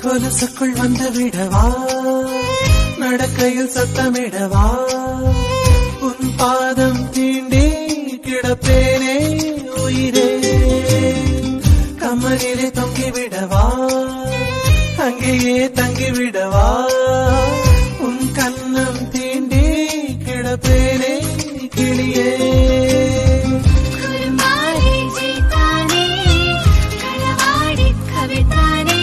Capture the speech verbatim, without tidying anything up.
கொலுசுக்குள் வந்து விடவா, நடக்கையில் சத்தமிடவா, உன் பாதம் தீண்டி கிடப்பேனே உயிரே. கமலிலே தொங்கிவிடவா, அங்கேயே தங்கிவிடவா, உன் கண்ணம் தீண்டி கிடப்பேனே கிளியே.